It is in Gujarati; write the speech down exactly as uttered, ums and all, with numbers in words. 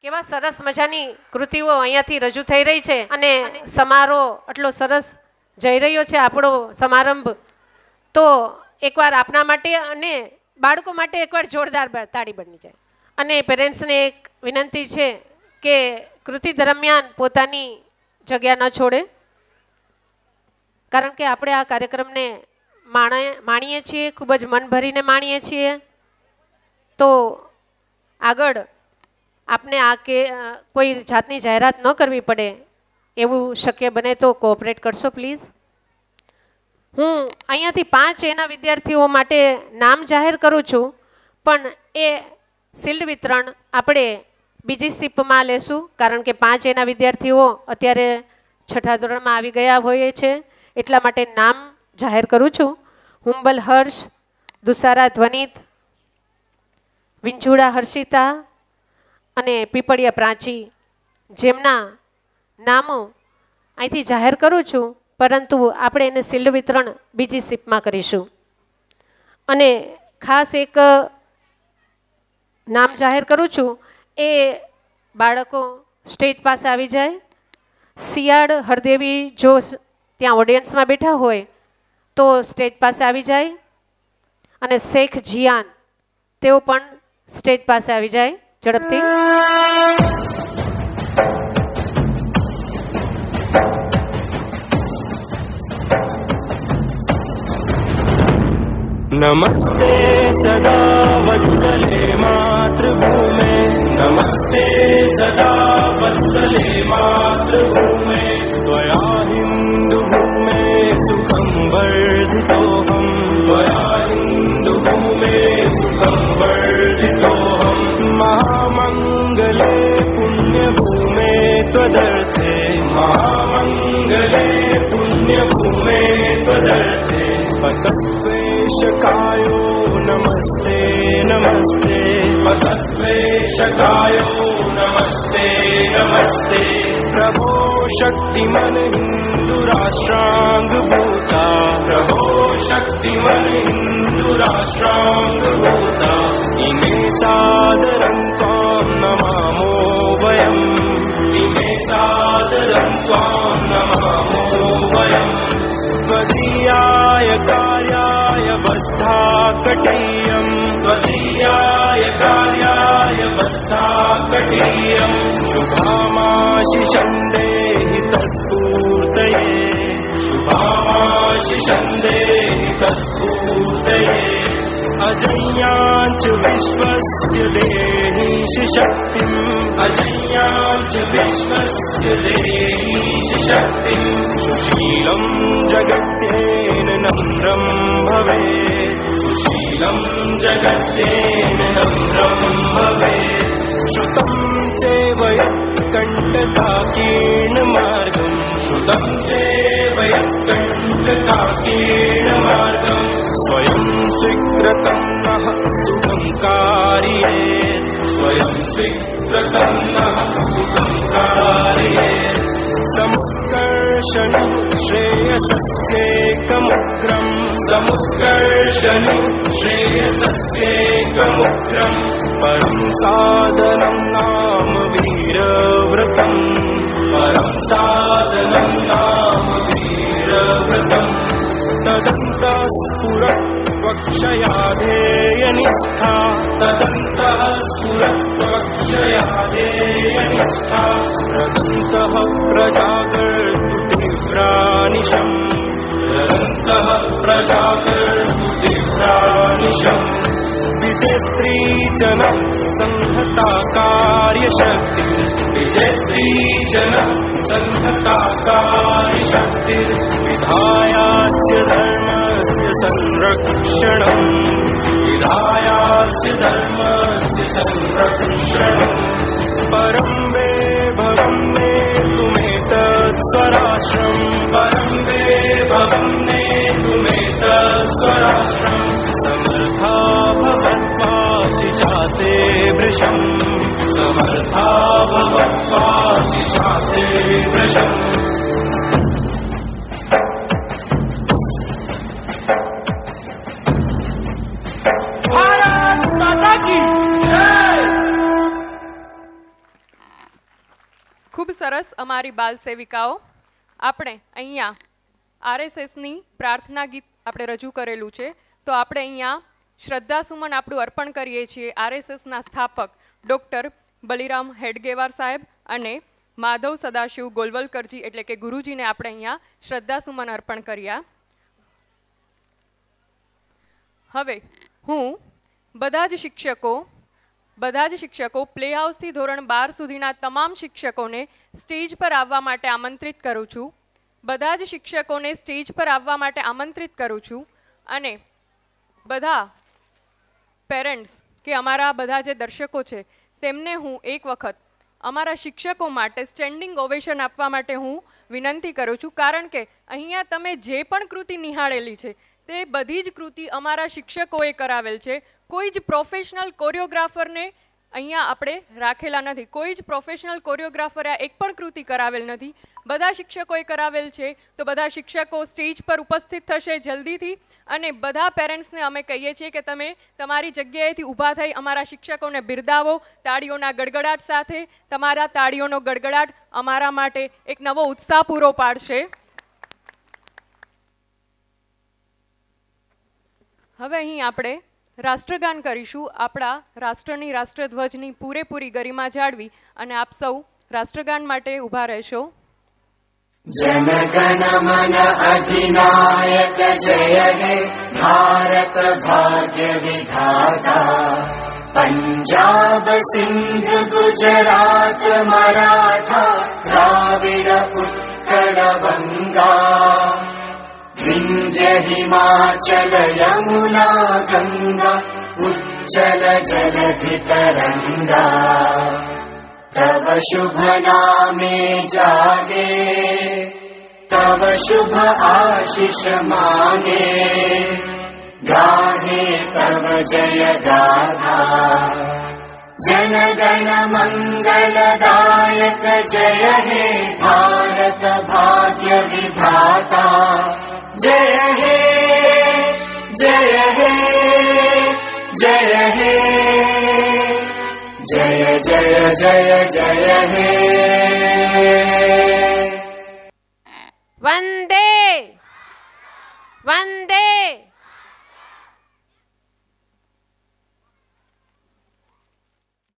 કેવા સરસ મજાની કૃતિઓ અહીંયાથી રજૂ થઈ રહી છે અને સમારોહ આટલો સરસ જઈ રહ્યો છે આપણો સમારંભ. તો એકવાર આપના માટે અને બાળકો માટે એકવાર જોરદાર તાળી બની જાય. અને પેરેન્ટ્સને એક વિનંતી છે કે કૃતિ દરમિયાન પોતાની જગ્યા ન છોડે, કારણ કે આપણે આ કાર્યક્રમને માણે માણીએ છીએ, ખૂબ જ મન ભરીને માણીએ છીએ. તો આગળ આપને આ કે કોઈ જાતની જાહેરાત ન કરવી પડે એવું શક્ય બને તો કોઓપરેટ કરશો પ્લીઝ. હું અહીંયાથી પાંચ એના વિદ્યાર્થીઓ માટે નામ જાહેર કરું છું, પણ એ શિલ્ડ વિતરણ આપણે બીજી શિપમાં લેશું, કારણ કે પાંચ એના વિદ્યાર્થીઓ અત્યારે છઠ્ઠા ધોરણમાં આવી ગયા હોય છે. એટલા માટે નામ જાહેર કરું છું. હુંબલ હર્ષ, દુસારા ધ્વનિત, વિંજુડા હર્ષિતા અને પીપળિયા પ્રાચી, જેમના નામો અહીંથી જાહેર કરું છું, પરંતુ આપણે એને શિલ્ડ વિતરણ બીજી શિપમાં કરીશું. અને ખાસ એક નામ જાહેર કરું છું, એ બાળકો સ્ટેજ પાસે આવી જાય. શિયાળ હરદેવી જો ત્યાં ઓડિયન્સમાં બેઠા હોય તો સ્ટેજ પાસે આવી જાય, અને શેખ જીયાન તેઓ પણ સ્ટેજ પાસે આવી જાય ઝડપથી. नमस्ते सदा वत्सले मातृभूमे, नमस्ते सदा वत्सले मातृभूमे, त्वया हिन्दुभूमे सुखं वर्धितोऽहं, त्वया हिन्दुभूमे सुखं वर्धितोऽहं, महामङ्गले पुण्यभूमे त्वदर्थे, महामङ्गले पुण्यभूमे त्वदर्थे, पतत्वेशकायो नमस्ते नमस्ते, पतत्वेशकायो नमस्ते नमस्ते, प्रभो शक्तिमन हिन्दुराष्ट्राङ्गभूता, प्रभो शक्तिमन हिन्दुराष्ट्राङ्गभूता, इमे सादरं त्वां नमामो वयम्, इमे सादरं त्वां नमामो वयम्, त्वदीयाय कार्याय बद्धा कटीयं, त्वदीयाय कार्याय बद्धा कटीयं, शुभामाशिषं देहि तत्पूर्तये, शुभामाशिषं देहि तत्पूर्तये, अजय्याञ्च विश्वस्य देहीश शक्तिम्, अजय्याञ्च विश्वस्य देहीश शक्तिम्, सुशीलं जगत्येन नम्रं भवेत्, सुशीलं जगत्येन नम्रं भवेत्, श्रुतं चैव यत्कण्टकाकीर्णमार्गं, श्रुतं चैव यत्कण्टकाकीर्णमार्गं, स्वयं स्वीकृतं नः सुखं कारयेत्, स्वयं स्वीकृतं नः सुखं कारयेत्, समुत्कर्षणं श्रेयसस्येकमुग्रं, समुत्कर्षणं श्रेयसस्येकमुग्रं, परं साधनं नाम वीरव्रतं, परं साधनं नाम वीरव्रतं, तदन्तः स्फुरत्वक्षयाधेयनिष्ठा, तदन्तः स्फुरत्वक्षयाधेयनिष्ठा, प्रदन्तः प्रजागर्तु तीव्रानिशम्, प्रदन्तः प्रजागर्तु तीव्रानिशम्, विजेत्री जन संहता कार्यशक्ति, विजेत्री जन संहता कार्यशक्ति, विधायास्य धर्मस्य संरक्षणम्, विधायास्य धर्मस्य संरक्षणम्, परं वे भवं नेतुमेतत् स्वराष्ट्रम्, परं वे भवं नेतुमेतत् स्वराष्ट्रम्, समर्था भवत्वासि चाते वृषम्, समर्था भवत्वासि चाते वृषम्. भारत माता की जय. ખૂબ સરસ અમારી બાલ સેવિકાઓ. આપણે અહીંયા આરએસએસની પ્રાર્થના ગીત આપણે રજૂ કરેલું છે, તો આપણે અહીંયા શ્રદ્ધાસુમન આપણું અર્પણ કરીએ છીએ આરએસએસના સ્થાપક ડૉક્ટર બલિરામ હેડગેવાર સાહેબ અને માધવ સદાશિવ ગોલવલકરજી એટલે કે ગુરુજીને આપણે અહીંયા શ્રદ્ધાસુમન અર્પણ કર્યા. હવે હું બધા જ શિક્ષકો બધા જ શિક્ષકો પ્લે હાઉસથી ધોરણ બાર સુધીના તમામ શિક્ષકોને સ્ટેજ પર આવવા માટે આમંત્રિત કરું છું. બધા જ શિક્ષકોને સ્ટેજ પર આવવા માટે આમંત્રિત કરું છું અને બધા પેરેન્ટ્સ કે અમારા બધા જે દર્શકો છે તેમને હું એક વખત અમારા શિક્ષકો માટે સ્ટેન્ડિંગ ઓવેશન આપવા માટે હું વિનંતી કરું છું, કારણ કે અહીંયા તમે જે પણ કૃતિ નિહાળેલી છે તે બધી જ કૃતિ અમારા શિક્ષકોએ કરાવેલ છે. કોઈ જ પ્રોફેશનલ કોરિયોગ્રાફરને અહીંયા આપણે રાખેલા નથી. કોઈ જ પ્રોફેશનલ કોરિયોગ્રાફરે આ એક પણ કૃતિ કરાવેલ નથી. બધા શિક્ષકોએ કરાવેલ છે. તો બધા શિક્ષકો સ્ટેજ પર ઉપસ્થિત થશે જલ્દીથી અને બધા પેરેન્ટ્સને અમે કહીએ છીએ કે તમે તમારી જગ્યાએથી ઊભા થઈ અમારા શિક્ષકોને બિરદાવો તાળીઓના ગડગડાટ સાથે. તમારા તાળીઓનો ગડગડાટ અમારા માટે એક નવો ઉત્સાહ પૂરો પાડશે. હવે અહીં આપણે રાષ્ટ્રગાન કરીશું. આપણા રાષ્ટ્રની રાષ્ટ્રધ્વજની પૂરેપૂરી ગરિમા જાળવી અને આપ સૌ રાષ્ટ્રગાન માટે ઊભા રહેશો. જનગણ મન અધિનાયક જય હે ભારત ભાગ્ય વિધાતા. પંજાબ સિંધ ગુજરાત મરાઠા દ્રાવિડ ઉત્કળ બંગા. વિંધ્ય હિમાચલ યમુના ગંગા ઉચ્ચલ જલધિ તરંગા. તવ શુભ નામે જાગે તવ શુભ આશિષ માગે. ગાહે તવ જય ગાથા. जनगण मंगलदायक जय हे भारत भाग्य विधाता. जय हे जय हे जय हे जय जय जय जय हे. वंदे